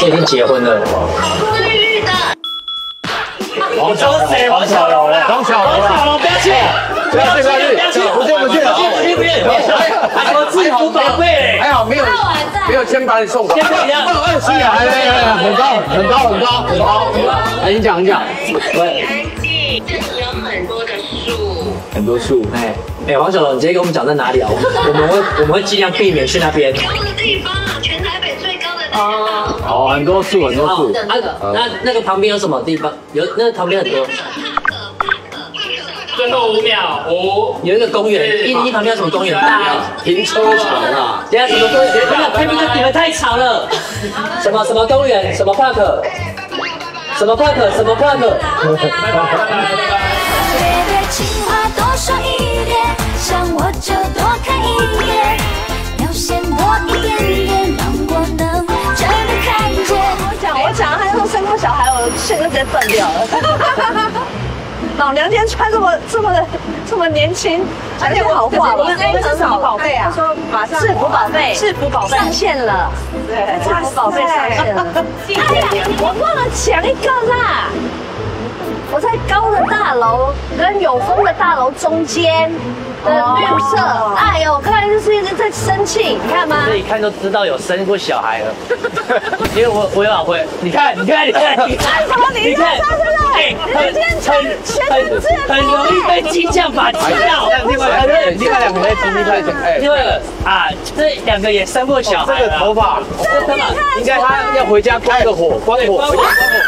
已经结婚了。 王小龙，王小龙，王小龙，不要去，不要去，不去，还说自己不宝贝，还好没有先把你送走。是啊，很高，来你讲。 很多树，王小龙，你直接跟我们讲在哪里啊？我们会尽量避免去那边。 高的地方啊，全台北最高的地方。 哦，很多树。 那个旁边有什么地方？有那个旁边很多。 最后5秒，5。 有一个公园，一旁边有什么公园？ 停车场啊。 等下什么公园？你们太吵了。什么公园？什么 park？ 什么 park？ 什么 park？ 情话多说一点，想我就多看一眼，表现多一点点，让我能真的看见。 我讲，他要生过小孩，我线就直接断掉了。老娘今天穿这么年轻，而且我好话了。这是什么宝贝啊？他说马上制服宝贝上线了，对，制服宝贝上线了。哎呀，我忘了讲一个啦。我在高的大楼跟有风的大楼中间的绿色，哎呦，看来就是一直在生气，你看吗？ 这一看就知道有生过小孩了，因为我有老婆，你看， 什么？你看， 很容易被激将法击到。 另外两个在经历太久， 另外一个啊，这两个也生过小孩。 这个头发，应该他要回家关个火，关火，回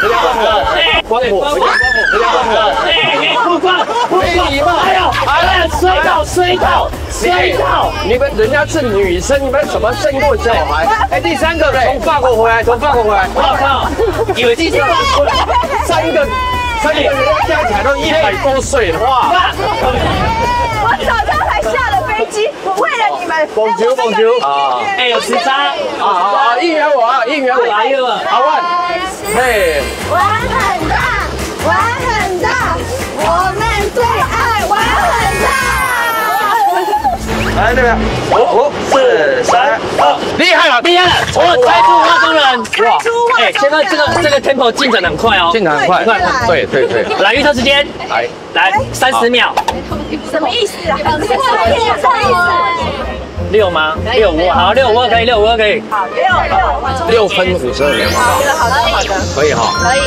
家不关，没礼貌。 哎呀，摔到！ 你们人家是女生，你们怎么生过小孩？哎，第三个从法国回来， 我靠，以为自己三个人加起来都100多岁了，哇！ 我早上才下了飞机，我为了你们。 蹦球啊！ 哎，有时差啊！应援我，好万，嘿， 玩很大，我们最爱玩很大。 来这边，5、4、3、2，厉害了！ 我猜出画中人，哇！哎，现在这个 tempo 进展很快哦， 进展很快，对。 来预测时间，来30秒， 什么意思啊？ 6吗？6、5，好，6、5可以，6、5可以。 好 ，6分52秒， 好的， 可以哈， 可以。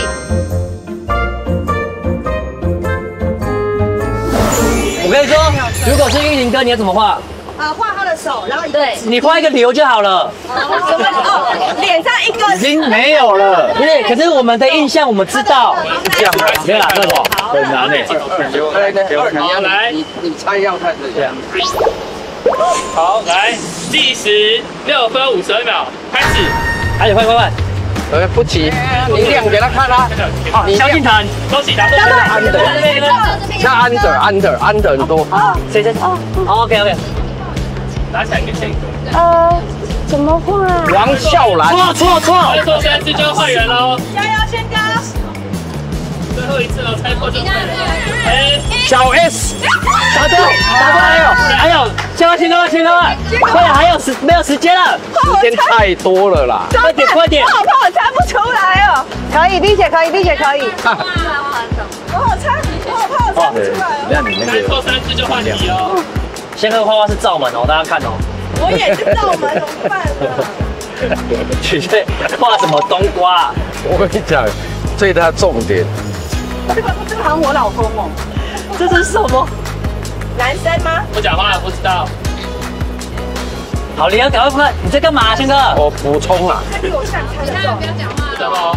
我跟你说，如果是玉林哥，你要怎么画？ 画他的手，然后对， 你画一个流就好了。 脸上一个已经没有了。 不是，可是我们的印象我们知道。 这样没有啦，那种很难诶。 好，来， 你猜样看这样。 好，来，计时6分52秒，开始。 快！ 不急，你亮给他看啦。 好，萧敬腾， 恭喜答对。 像安德很多。 谁？OK。 拿起来给谁一怎么画？ 王笑兰。 错。 现在就换人喽。 加油，先哥。 最后一次了，猜错就换人。 小 S。 答对，还有，先哥，快还有没有时间了？ 时间太多了啦。 快点！ 我怕我猜不出来哦。可以，丽姐可以。我好猜不出来哦。 那你那猜错3次就换题哦。 先哥画是罩门哦，大家看哦。 我也是罩门，怎么办呢？ 取决画什么冬瓜？ 我跟你讲，最大重点。 这个好像我老公哦。这是什么？男生吗？ 不讲话，不知道。 好，你要赶快，你在干嘛，先哥？ 我补充啦。 他比我像，猜得中。 不讲话。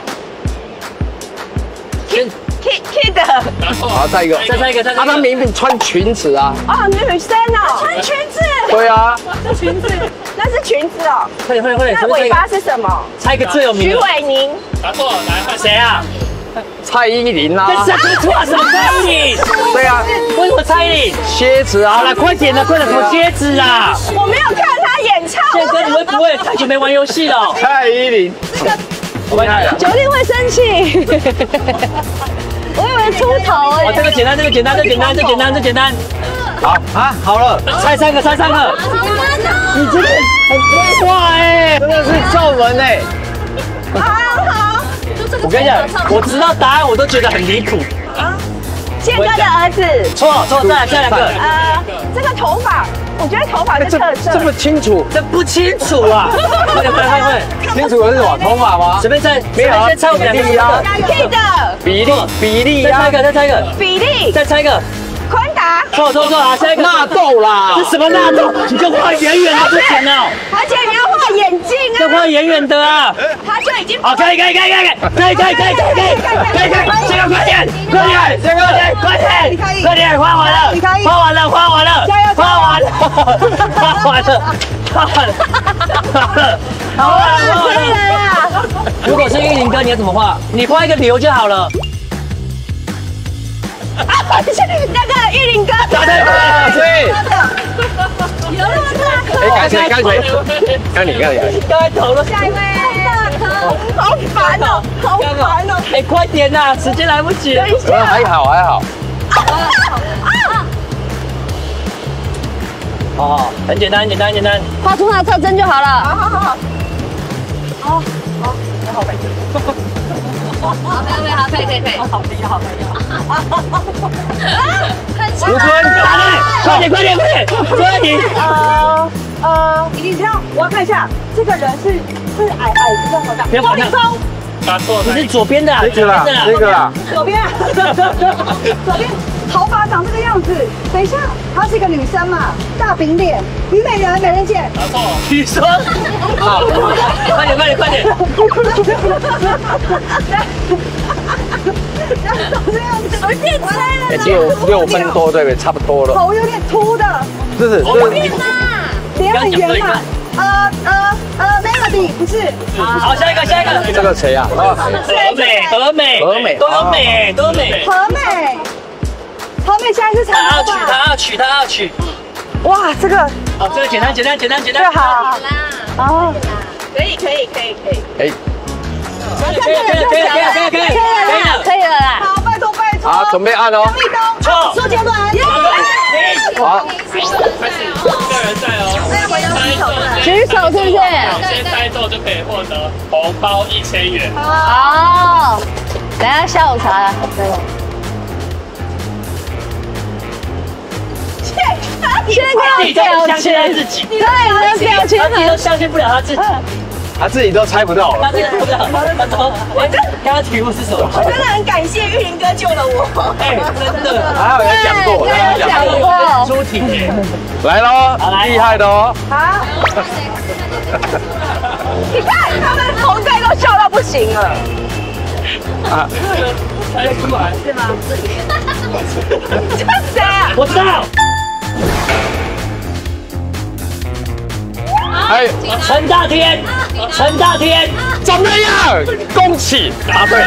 Kid。 好，再一个。他明明穿裙子啊。 哦，女生哦，穿裙子。 对啊。 那裙子哦。 快点！ 那尾巴是什么？ 猜一个最有名的。 徐伟宁。 答错，来换谁啊？ 蔡依林啊！ 这是画什么蔡依林？ 对啊， 为什么蔡依林？ 蝎子啊！ 好了，快点，什么蝎子啊？ 我没有看他演唱。 宪哥，你会不会太久没玩游戏了？ 蔡依林， 九令会生气。我以为出头哎。 哦，这个简单。 好啊，好了， 猜3个。你真的很会画哎， 真的是皱纹哎。 好， 我跟你讲，我知道答案我都觉得很离谱。 宪哥的儿子。 错，再来下两个。 这个头发，我觉得头发是特色。 这么清楚， 这不清楚啊！快！ 清楚的是什么？头发吗？ 随便猜，没有，再猜我们两个啊。 比利呀，再猜一个， 比利， 再猜一个。 宽达。 错，好，下一个。 纳豆啦！ 这什么纳豆？你就画远远的不行哦。 而且你要画眼镜啊。 就画远远的啊。 他就已经。 好，可以，这个快点，画完了，如果是玉林哥，你要怎么画？你画一个流就好了。 那个玉林哥， 答对， 有那么大颗？ 干谁？ 刚才投了， 下一位，好烦哦！ 哎，快点呐，时间来不及了。 还好。 哦，很简单。 画出它的特征就好了。好。好，可以。好。 吴尊， 快点！最后一题。 你这样，我要看一下，这个人是矮是多大？ 周立峰。 答错， 你是左边的， 这个啦。 左边，头发长这个样子。等一下，她是一个女生嘛，大饼脸，虞美人姐。 答错， 女生。好，快点。 随便猜了。 只有6分多，对不对？差不多了。 头有点凸的。 这是脸很圆嘛。Melody 不是。 好，下一个。 这个谁啊？ 和美，都有美。 和美现在是长头发。 他要取。 哇，这个。 好，这个简单。 这好。哦，可以。 可以了啦。 好，拜托。 好，准备按哦。 错。 周杰伦。 好， 开始，一个人在哦。 举手是不是？ 先猜中就可以获得红包1000元。 好，等下下午茶了。先看表情， 自己， 对，你的表情他都相信不了他自己， 他自己都猜不到了。 他真的不知道。刚刚题目是什么？ 我真的很感谢玉林哥救了我。 哎，真的。 还有人讲过， 出题。 来喽，厉害的哦。 好。你看他们同队都笑到不行了。 猜出来是吗？这是谁啊？ 我知道。 哎， 陈大天， 怎么样？恭喜答对。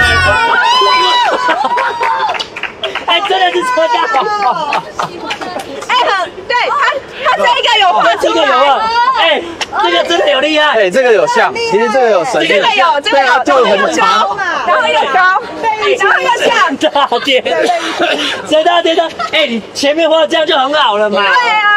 哎，真的是车大。 哎，对他这个有画出来。 哎，这个真的有厉害。 哎，这个有像，其实这个有神力。 这个有， 就很长， 然后又高，然后又像。 陈大天的，哎，你前面画这样就很好了嘛。 对啊。